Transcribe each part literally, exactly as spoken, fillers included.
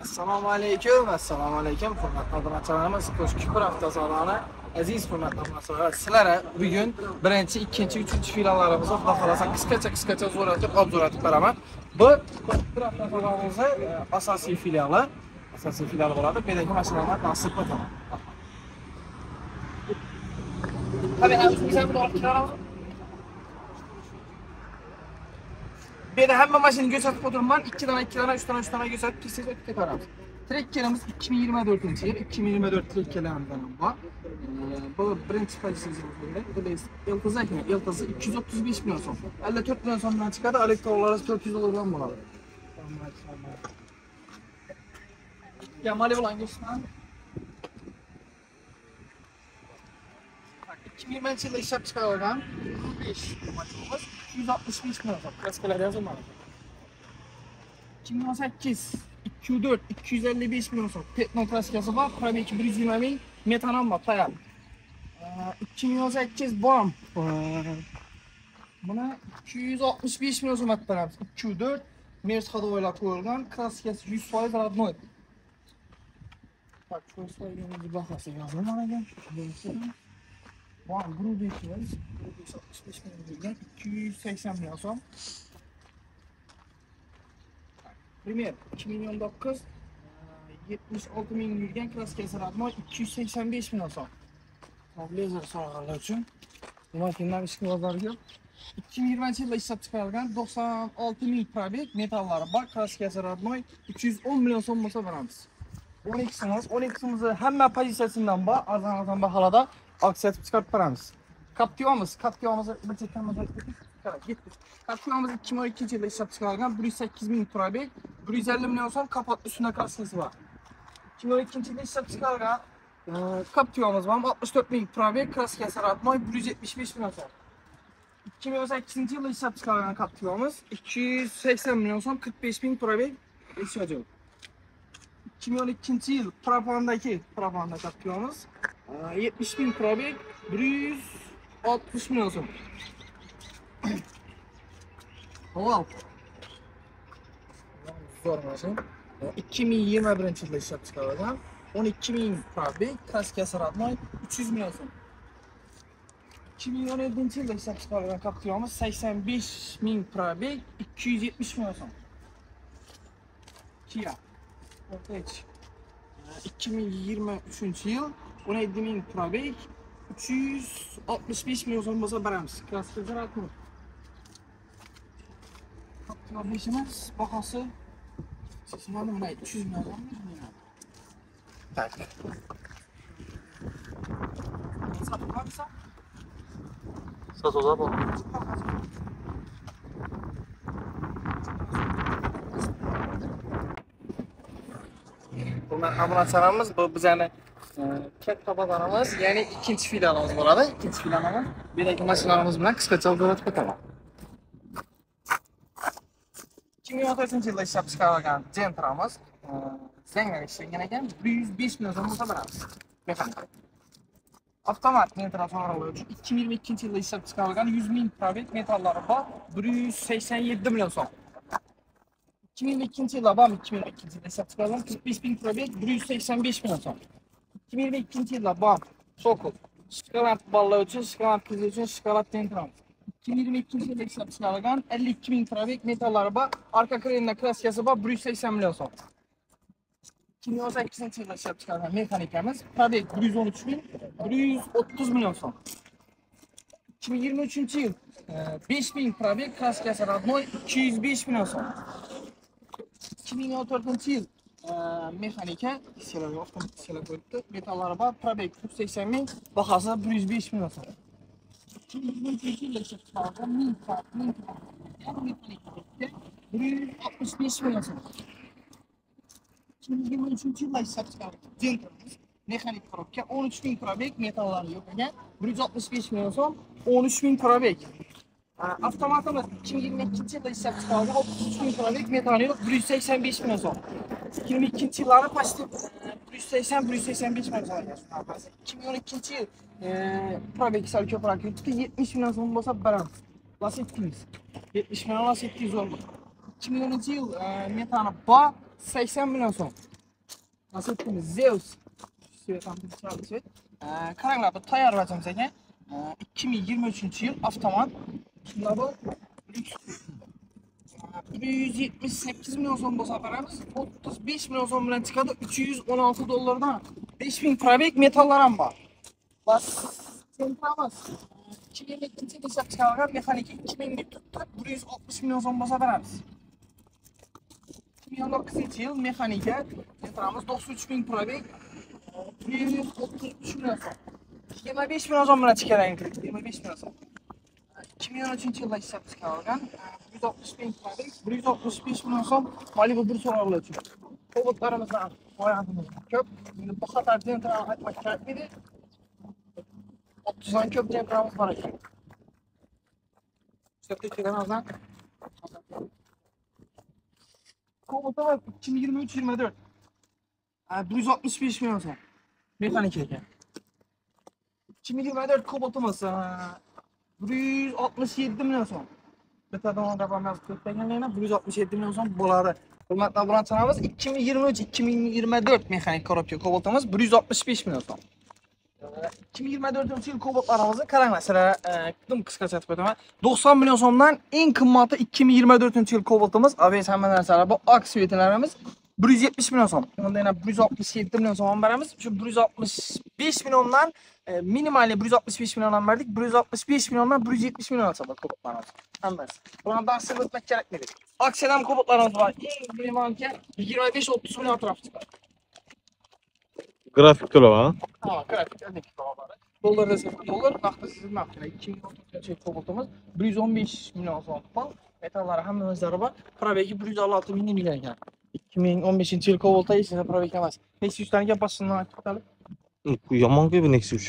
Assalomu alaykum, assalomu alaykum. Hurmatli obunachilarimiz, Qo'shkipur avtozaloni aziz hurmatli obunachilar, sizlarga bugun birinchi, ikkinchi, uchinchi filiallarimizni xudo xolasa qisqacha qisqacha zo'rlatib obzo'ratib beraman. Bu Qo'shkipur avtozalimizning asosiy filiali, asosiy filial bo'ladi. Bu yerga mashinalar nasib etaman. Hadi bizga bu olib chiqaramiz. Ben hamma mashina ko'rsatib o'tiraman. ikki dona, ikki dona, uch dona, uch dona ko'rsatib tez-tez ketaveramiz. Trekkerimiz ikki ming yigirma to'rtinchi yil, ikki ming yigirma to'rt trekkerlarimiz bor. Bu birinchi pozitsiyamiz bo'ladi. Bu Eltoz ekan. Eltoz ikki yuz o'ttiz besh million so'm. ellik to'rt million so'mdan chiqadi, elektrolari to'rt yuz dollardan bo'ladi. Yamali bilan go'shman. ikki ming yigirmanchi yilda ishlab chiqarilgan besh modelimiz ikki yuz oltmish besh million so'm. Kraskalar yozilmadi. ikki ming o'n sakkiz ikki yuz to'rt ikki yuz ellik besh million so'm. Petno kraskasi bor, probek bir yuz yigirma ming, metanon bor, tayyor. ikki ming o'n sakkiz bom. Buni ikki yuz oltmish besh million so'm beramiz. ikki yuz to'rt Mers xodoylar qo'yilgan, kraskasi yuz foiz radnoy. Tak, qo'yishlarimizni bahasi yozilgan ekan. Bom, grubekimiz ikki yuz oltmish besh million bo'lgan, ikki yuz sakson million so'm. Primer ikki ming o'n to'qqiz yetmish olti ming yurgan kraskasi radnoy ikki yuz sakson besh million so'm. Blazer so'raganlar uchun bu mashinalar ishga bozori yo'q. ikki ming yigirmanchi yilda ishlab chiqarilgan to'qson olti ming probek metallari bor, kraskasi radnoy uch yuz o'n million so'm bo'lsa beramiz. o'n ikkisimiz, o'n ikkisimizni hamma pozitsiyasidan bor, arzon-arzon baholarda aksiya etib chiqarib beramiz. Captiva'miz, Captiva'mizni bir chetdan o'tkazib qarang, ketdik. Captiva'miz ikki ming o'n ikkinchi yilda ishlab chiqarilgan bir yuz sakkiz ming probek, bir yuz ellik million so'm kapot ustida kraskasi bor. ikki ming o'n ikkinchi yilda ishlab chiqarilgan Captiva'miz bor, oltmish to'rt ming probek, kraskasi radnoy bir yuz yetmish besh million so'm. ikki ming o'n sakkizinchi yilda ishlab chiqarilgan Captiva'miz ikki yuz sakson million so'm, qirq besh ming probek, ishyojoq. ikki ming o'n ikkinchi yil propondagi propanda Captiva'miz yetmish ming probek, bir yuz oltmish million so'm. Halol. Zo'r mashina. ikki ming yigirma birinchi yilda ishlab chiqarilgan o'n ikki ming probek, kraskasi radnoy uch yuz million so'm. ikki ming o'n yettinchi yilda ishlab chiqarilgan Captiva'miz sakson besh ming probek, ikki yuz yetmish million so'm. Kia Sportage ikki ming yigirma uchinchi yil o'n yetti ming probek, uch yuz oltmish besh million so'm bo'lsa beramiz. Kraskasi radnoy. Captiva beshimiz bahosi mana mana uch yuz million so'm. Tak. Satılmazsa Sat o zaman. Bunlar obunachilarimiz, bu bizning katta bozorimiz, ya'ni ikkinchi filialimiz bo'ladi. Ikkinchi filialimiz bu yerdagi mashinalarimiz bilan qisqacha o'rgatib o'taman. ikki ming o'n to'rtinchi yilda ishlab chiqarilgan Gentra'miz zanglar ishlangan ekan, bir yuz besh million so'm bo'lsa beramiz. Mexanik. Avtomat Gentra so'ralari uchun ikki ming yigirma ikkinchi yilda ishlab chiqarilgan yuz ming probek metallari bor, bir yuz sakson yetti million so'm. ikki ming yigirma ikkinchi yilda bor, ikki ming yigirma ikkinchi yilda ishlab chiqarilgan qirq besh ming probek, bir yuz sakson besh million so'm. ikki ming yigirma ikkinchi yilda bor, Sokol shokolad bolalar uchun, shokolad qizlar uchun shokolad Gentra. ikki ming yigirma ikkinchi yilda ishlab chiqarilgan ellik ikki ming probek metallari bor, arka krenda kraskasi bor, bir yuz sakson million so'm. ikki ming o'n sakkizinchi yilda ishlab chiqarilgan mexanikamiz, probek bir yuz o'n uch ming, bir yuz o'ttiz million so'm. ikki ming yigirma uchinchi yil besh ming probek, kraskasi radnoy ikki yuz besh million so'm. ikki ming o'n to'rtinchi yil mexanika, issilar avtomatik issilar qo'yibdi, metallari bor, probek uch yuz sakson ming, bahosi bir yuz besh million so'm. ikki ming yigirma uchinchi yilda ishlab chiqarilgan ming bir yuz oltmish besh million so'm. ikki ming yigirma uchinchi yilda ishlab chiqarilgan Gentra'miz mexanik korobka o'n uch ming probek, metallari yo'q ekan, bir yuz oltmish besh million so'm, o'n uch ming probek. Avtomatimiz ikki ming yigirma ikkinchi yilda ishlab chiqarilgan o'ttiz uch ming probek, metallari yo'q, bir yuz sakson besh million so'm. ikki ming yigirma ikkinchi yillari pasti bir yuz sakson bir yuz sakson besh million so'm. ikki ming o'n ikkinchi yil probek sal ko'proq yurtdi, yetmish million so'm bo'lsa beramiz. Lasettimiz yetmish million Lasetti zo'r. ikki ming o'ninchi yil metani bor sakson million so'm. Nasıl ettiğimiz Zeus. Süyetan bir çalışıyor. Karanglar bu tayar vereceğim size. iki bin yirmi üçüncü yıl avtomat. Şunlar bu. bir yüz yetmiş sekiz milyon son bosa paramız. otuz beş milyon son bilen çıkadı. üç yüz on altı dolardan beş bin probek metallar var. Bas. Sen tamamız. iki bin ikinci yıl hesap çıkargan mekanik iki binlik tuttu. bir yüz altmış milyon son bosa paramız. iki bin on dokuzuncu yıl mekanike yatırımız doksan üç bin probek. bir yüz otuz üç milyon son. yirmi beş milyon son bilen çıkaran yirmi beş milyon son. iki bin on üçüncü yılda hesap çıkargan yüz altmış bin probek. bir yüz altmış beş milyon son Malibu bir sorarlı için. Robotlarımızdan boyadığımız köp. Şimdi bu kadar central atmak gerekmedi. otuzdan köp centralımız var. İşte Türkiye'den azdan. Komuta var iki bin yirmi üç yirmi dört. bir yüz altmış beş milyon son. Mekanik eken. iki bin yirmi dört komutumuz bir yüz altmış yedi milyon son. Betadan onda bakmaz köptengenliğine bir yüz altmış yedi milyon son boları. Hürmetli burançanamız iki bin yirmi üç iki bin yirmi dört mekanik korupçu kobaltamız bir yüz altmış beş milyon son. iki bin yirmi dördüncü yıl kobaltlarımızın kalan mesela kıdım kıskaça etip öteme doksan milyon sondan en kımmatı iki bin yirmi dördüncü yıl kobaltımız A B S hemen mesela bu aksiyetlerimiz bir yüz yetmiş milyon son. Onda yine bir yüz altmış yedi milyon son verimiz. Şu bir yüz altmış beş milyondan e, minimalde bir yüz altmış beş milyondan verdik. bir yüz altmış beş milyondan bir yüz yetmiş milyon sabah kobaltlarımız. Hemen. Buna daha sırlıtmak gerekmedi. Aksiyeden kobaltlarımız var. En minimalde yirmi beş otuz milyon taraf çıkar. Grafik to'lov ha? Ha, grafik ödeki to'lovlari. Dollar desek dollar, naqdi sizin naqdlar. iki bin on to'rtinchi yil kobaltimiz bir yüz on besh milyon so'm pul. Metallari hammamizda bor. Probeki bir yüz elli olti ming milyon ekan. ikki ming o'n beshinchi yil kobaltda hech narsa probek emas. Nexus dan gap boshini aytib. Yomon-ku bu Nexus.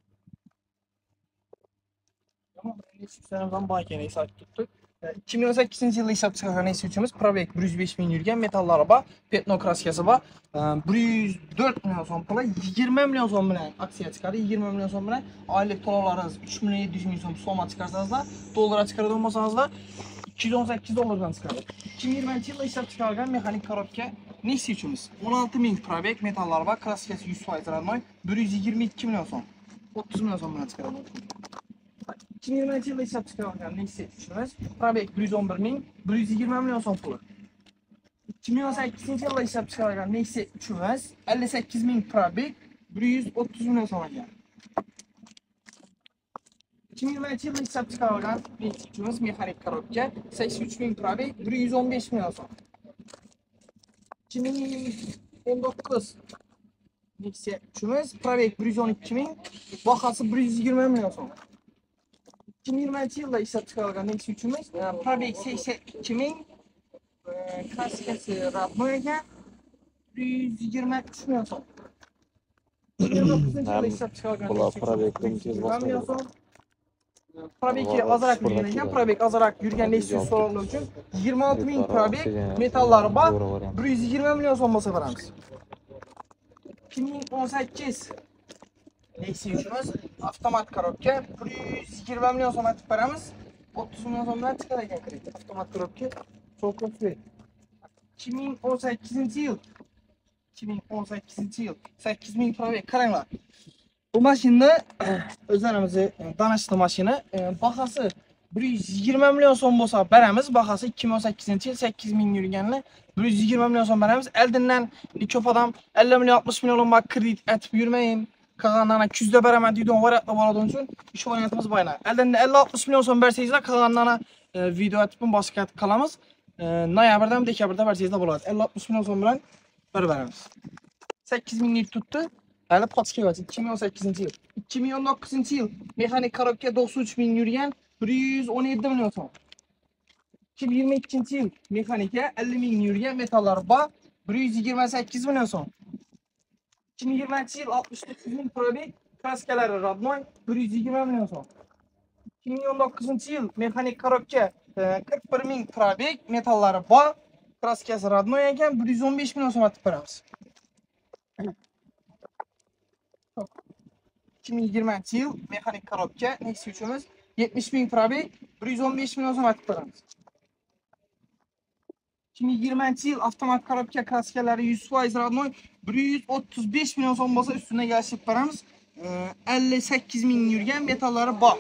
Yomon Nexus'dan boy ekan, esa tutdik. ikki ming o'n sakkizinchi yilda ishlab chiqargan Nexus'imiz probek bir yüz besh ming yurgan metallari bor. Petno kraskasi bor. bir yüz dört milyon so'm puli yigirma milyon so'm bilan aksiya chiqadi. yigirma milyon so'm bilan oylik to'lovlaringiz uch million yetti yuz ming so'm soma chiqarsangizlar, dollarga chiqaradigan bo'lsangizlar ikki yuz o'n sakkiz dollardan chiqadi. ikki ming yigirmanchi yilda ishlab chiqarilgan mexanik korobka Nexus'imiz o'n olti ming probek metallar bor, kraskasi yuz foiz radnoy bir yüz yigirma ikki milyon so'm. o'ttiz milyon so'm bilan chiqadi. ikki ming yigirmanchi yilda ishlab chiqarilgan Nexus'imiz probek bir yüz o'n bir ming bir yüz yigirma milyon so'm puli. ikki ming o'n sakkizinchi yilda ishlab chiqarilgan Nexus uchimiz ellik sakkiz ming probek bir yüz o'ttiz milyon so'm ekan. ikki ming yigirmanchi yilda ishlab chiqarilgan Nexus uchimiz mexanik korobka sakson uch ming probek bir yüz o'n besh milyon so'm. ikki ming o'n to'qqiz Nexus uchimiz probek bir yüz o'n ikki ming, bahasi bir yüz yigirma milyon so'm. ikki ming yigirmanchi yilda ishlab chiqarilgan Nexus uchimiz probek sakson ikki ming, kraskasi radnoy ekan bir yüz yigirma uch milyon so'm. yigirma to'qqizinchi yilda ishlab chiqarilgan milyon so'm. Probeki azrak yurgan ekan, probek azrak yurgan Nexus so'rovlar uchun yigirma olti ming probek metallari bor, bir yüz yigirma milyon so'm bo'lsa beramiz. ikki ming o'n sakkiz Nexus uchimiz avtomat korobka bir yüz yigirma milyon so'm aytib beramiz. o'ttiz milyon so'm bilan chiqar ekan kredit. Avtomat korobka So'qo'si. ikki ming o'n sakkizinchi yil ikki ming o'n sakkizinchi yil sakkiz ming probek qaranglar. Bu mashina o'zlarimizni tanishdi mashina. Bahasi bir yüz yigirma milyon so'm bo'lsa beramiz. Bahasi ikki ming o'n sakkizinchi yil sakkiz ming yurganini bir yüz yigirma milyon so'm beramiz. Eldindan ko'p odam ellik milyon oltmish milyon bak kredit aytib yurmayin. Qolganlarni ikki yuzda beraman deydigan variantlar bo'ladigan uchun ish variantimiz bayna. Eldindan ellik oltmish milyon so'm bersangizlar, qolganlarni video aytib boshqa qilamiz. Noyabrdan dekabrda bersangizlar bo'ladi. ellik oltmish milyon so'm bilan bir beramiz. sakkiz ming tutdi. Hali pochka var. ikki ming o'n sakkizinchi yil. ikki ming o'n to'qqizinchi yil mexanik korobka doksan uch ming yurgan bir yüz o'n yetti milyon so'm. ikki ming yigirma ikkinchi yil mexanika ellik ming yurgan metallar bor bir yüz yigirma sakkiz milyon so'm. ikki ming yigirmanchi yil oltmish to'qqiz ming probek kraskalari radnoy bir yüz yigirma milyon so'm. ikki ming o'n to'qqizinchi yil mexanik korobka qirq bir ming probek metallari bor kraskasi radnoy ekan bir yüz o'n besh milyon so'm aytib beramiz. ikki ming yigirmanchi yil mexanik korobka Nexus uchimiz yetmish ming probek bir yüz o'n besh milyon so'm aytib beramiz. ikki ikki ming yigirmanchi yil avtomat korobka kraskalari yuz foiz radnoy bir yuz o'ttiz besh million so'm bo'lsa, üstüne gashib beramiz. ellik sakkiz ming yurgan metallari bor.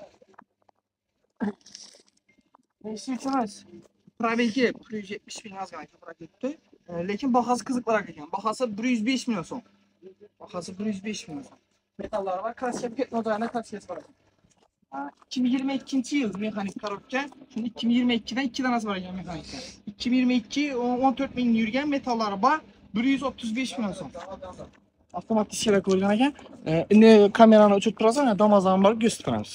Nechta uchamiz? Probegi bir yuz yetmish ming yozgan ko'proq ketdi. Lekin bahası qiziqroq ekan. Bahası bir yuz besh million so'm. Bahası bir yuz besh million so'm. Metallari var, kraska ketnodarına kraskasi bor. ikki ming yigirma ikkinchi yil mexanik korobka. Şimdi ikki ming yigirma ikkidan ikki danasi bor ekan mexanikda. ikki ming yigirma ikki o'n to'rt ming yurgan metallari bor, bir yuz o'ttiz besh million so'm. Avtomat disklar qo'yilgan ekan. Endi kamerani o'chirib turasan, damazdan borib gösteramiz.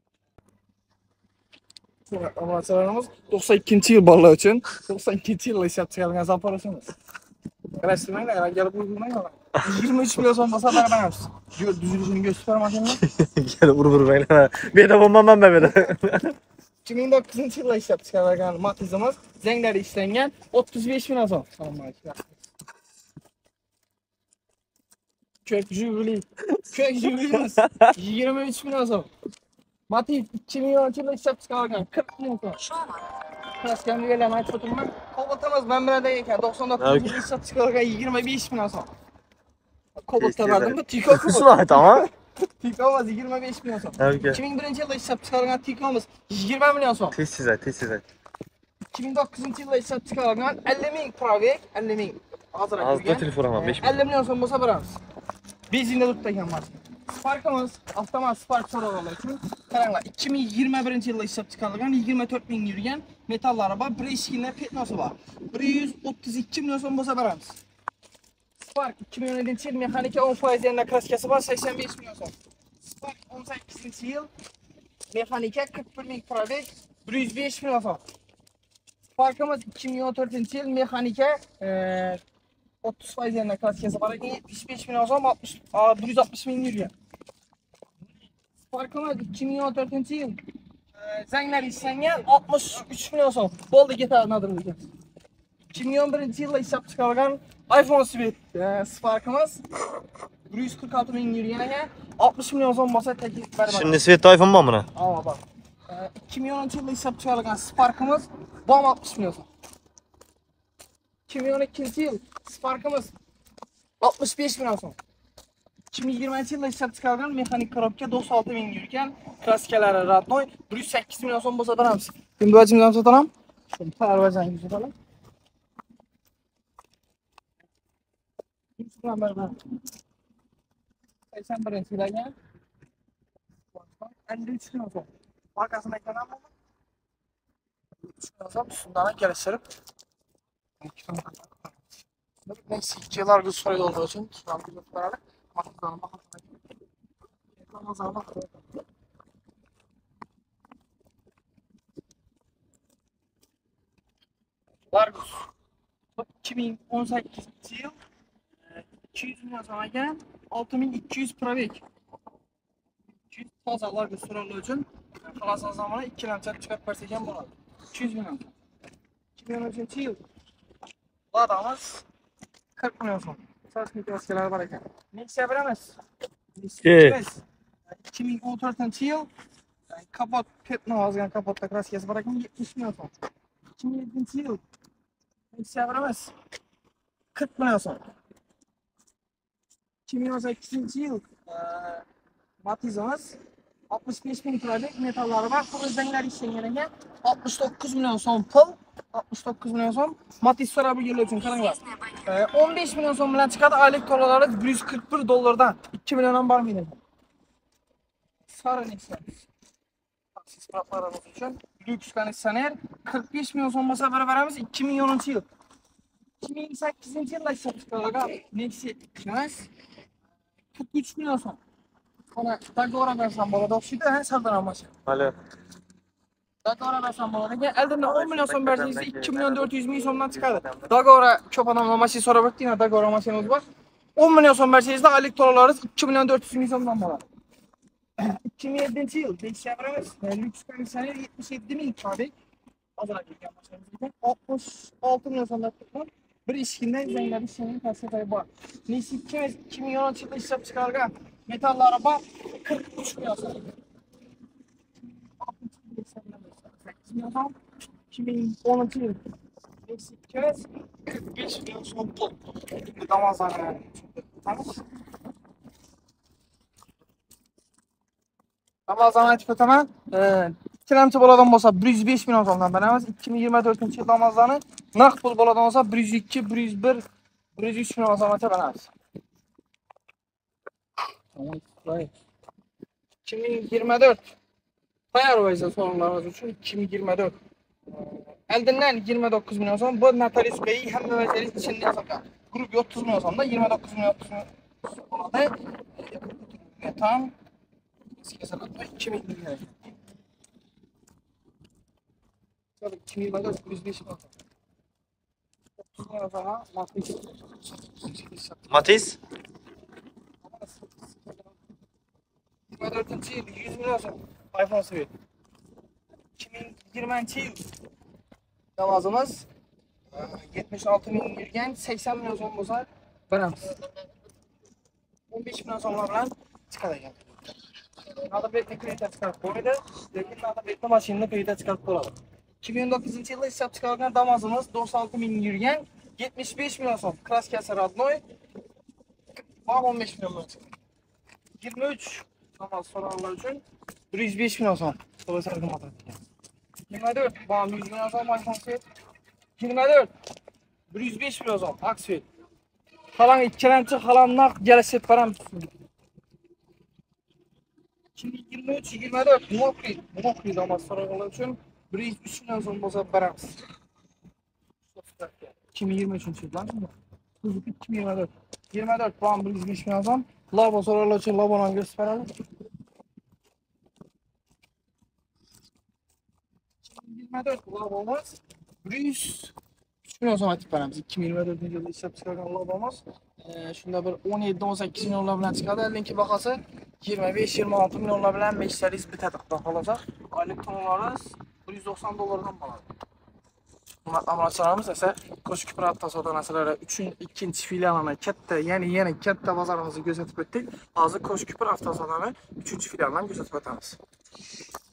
Amaçlarımız to'qson ikkinchi yil bolalar uchun to'qson ikkinchi yilda ishlab chiqarilgan zaporashimiz. Qarashtirmanglar, agar kelib bo'lmaydi. yigirma uch million so'm bo'lsa beramiz. Düzülüşünü göster makineni. Gel vur vur beyler. Bir de bombam ben böyle. ikki ming to'qqizinchi yilda ishlab chiqarilgan Matizimiz zanglari ishlangan o'ttiz besh million so'm. Kök Jiguli. Kök Jigulimiz yigirma uch million so'm. Matiz ikki ming o'ninchi yilda ishlab chiqarilgan qirq million so'm. Kraskani yo'ldan aytib o'tiraman. Kobaltimiz men bilan ekan to'qson to'qqizinchi yilda ishlab chiqarilgan yigirma besh million so'm. Kobaltda bordimmi? Tiko Şuna tamam. Tikomuz yigirma besh million so'm. ikki ming birinchi yilda ishlab chiqarilgan Tikomuz yigirma million so'm. Tez size, tez size. ikki ming to'qqizinchi yilda ishlab chiqarilgan ellik ming probek, ellik ming. Hozir Azda telefon ama besh ming. ellik million so'm bo'lsa beramiz. Benzinda turibdi ekan mashina. Sparkimiz avtomat Spark so'rovlar uchun qaranglar, ikki ming yigirma birinchi yilda ishlab chiqarilgan yigirma to'rt ming yurgan metallari bor, bir eshikli petnosi bor. bir yuz o'ttiz ikki million so'm bo'lsa beramiz. Spark ikki ming o'n yettinchi yil mexanika o'n foiz yana kraskasi bor, sakson besh million so'm. Spark o'n sakkizinchi yil mexanika qirq bir ming probek, bir yuz besh million so'm. Sparkimiz ikki ming o'n to'rtinchi yil mexanika o'ttiz foiz yana kraskasi bor ekan, yetmish besh million so'm, bir yuz oltmish ming yurgan. Sparkimiz ikki ming o'n to'rtinchi yil zanglar ishlangan oltmish uch million so'm. Bo'ldi ketadi nadirlik. ikki ming o'n birinchi yilda ishlab chiqarilgan iPhone Sweet Sparkimiz bir yuz qirq olti ming yurgan ekan, oltmish million so'm bo'lsa taklif beraman. Şimdi Svet iPhone mu buna? Ava bak. ikki ming o'ninchi yilda ishlab chiqarilgan Sparkimiz bom oltmish million so'm. ikki ming o'n ikkinchi yil Sparkimiz oltmish besh million so'm. ikki ming yigirmanchi yilda ishlab chiqarilgan mexanik korobka to'qson olti ming yurgan, kraskalari radnoy bir yuz sakkiz million so'm bo'lsa beramiz. Endi vajimdan sotaram. Shuni parvajangiz sotaram. sakson birinchi yilga ellik uch million so'm. Markasini aytganam bo'ldi. uch million so'm shundan kelishtirib Neyse iki yıllardır soruyor olduğu için ben bir yıl beraber matematikten bakalım. Largus iki ming o'n sakkizinchi yıl iki yüz milyon sonraki altı bin iki yüz probek. iki yüz fazla Largus soruyor için kalasın zamanı iki lançak çıkıp verseyken болады. iki yüz milyon. iki bin on üçüncü yıl Ladamız qirq million so'm. Sasmi kraskalari bor ekan. Nexia beramiz. ikki ming o'n to'rtinchi yil kapot petno yozgan kapotda kraskasi bor ekan, yetmish million so'm. ikki ming yettinchi yil Nexia beramiz. qirq million so'm. ikki ming o'n sakkizinchi yil Matizimiz oltmish besh ming probek, metallari bor, qurg'izanglar ishlangan ekan, oltmish to'qqiz million so'm pul. oltmish to'qqiz million so'm. Matiz so'rab kelgan uchun qaranglar. o'n besh million so'm bilan chiqadi, oylik to'lovlari bir yuz qirq bir dollardan ikki milliondan bormaydi. Sara Nexia. Taksi platformasi uchun lyuks konditsioner qirq besh million so'm bo'lsa beramiz ikki ming o'ninchi yil. ikki ming sakkizinchi yilda ishlab chiqarilgan Nexia emas. qirq uch million so'm. Ona dogovor bersam bo'ladi, o'xshaydi, ha, savdolar mashina. Hali. Dogovor bersam bo'ladi. Eldimdan o'n million so'm bersangiz ikki million dört yüz ming so'mdan chiqadi. Dogovor ko'p odamlar mashina so'rab o'tdinglar, dogovor mashinamiz bor. o'n million so'm bersangiz oylik to'lovlaringiz ikki million dört yüz ming so'mdan bo'ladi. ikki ming yettinchi yil tekshirilamiz. Lyuks konditsioner yetmish yetti ming probek. Hozir kelgan mashinamizga oltmish olti million so'mdan tutdim. Bir ishkindan zanglar ishlangan kassaday bor. Nexia ikki ming o'ninchi yilda ishlab chiqarilgan metallari bor, qirq uch million so'm. ikki ming o'ninchi yil sekiz kırk beş milyon so'm pul. Damazlarni tutamiz. Damazlarni aytib o'taman. Ikkilamchi bo'ladigan bo'lsa bir yuz besh million so'mdan beramiz. ikki ming yigirma to'rtinchi yil damazlarni naqd pul bo'ladigan bo'lsa bir yuz ikki, bir yuz bir, bir yuz uch million so'mgacha beramiz. ikki ming yigirma to'rt tayyorlaysiz so'rovlarimiz uchun ikki ming yigirma to'rt. Oldindan yigirma to'qqiz million so'm, bu notarius beyi hamma vaziyat ichida hisoblangan. Guruh o'ttiz million so'mda yigirma to'qqiz million o'ttiz million bo'ladi. Tam ikki ming yigirma to'rt. ikki ming yigirma to'rt bir yuz besh million. Matiz? yigirma to'rtinchi yil yuz million so'm iPhone Swift. ikki ming yigirmanchi yil damazimiz yetmish olti ming yurgan sakson million so'm bo'lsa beramiz. o'n besh million so'mlar bilan chiqadi ekan. Nodobekni kreditga chiqarib qo'ydi, lekin Nodobekni mashinani kreditga chiqarib bo'ladi. ikki ming o'n to'qqizinchi yilda ishlab chiqarilgan damazimiz to'qson olti ming yurgan yetmish besh million so'm. Kraskasi родной. o'n besh million so'm. yigirma uch Damaz so'rovlar uchun bir yuz besh million so'm. To'g'ri motor. yigirma to'rt bom yuz million so'm iPhone Swift. yigirma to'rt bir yuz besh million so'm Aksfit. Qalan ikkilamchi qalan naqd kelishib beramiz. ikki ming yigirma uch yigirma to'rt Mokri, Mokri damaz so'rovlar uchun bir yuz uch million so'm bo'lsa beramiz. ikki ming yigirma uchinchi yildan Suzuki ikki ming yigirma to'rt yigirma to'rt bom bir yuz besh million so'm. Lobo so'rovlar uchun Loboni ko'rsatib beramiz. yigirma to'rt Lobomiz bir yuz uch million so'm aytib beramiz. ikki ming yigirma to'rtinchi yilda ishlab chiqargan Lobomiz shunda bir o'n yetti o'n sakkiz millionlar bilan chiqadi. Linki bahosi yigirma besh yigirma olti millionlar bilan meshtaringiz bitadi. Xudo xolasa, oylik to'lovlaringiz bir yuz to'qson dollardan bo'ladi. Hurmatli obunachilarimiz esa Qo'shko'pir avtosavdo narsalari uchun ikkinchi filialini katta, ya'ni yana katta bozorimizni ko'rsatib o'tdik. Hozir Qo'shko'pir avtosavdoni uchinchi filialidan ko'rsatib o'tamiz.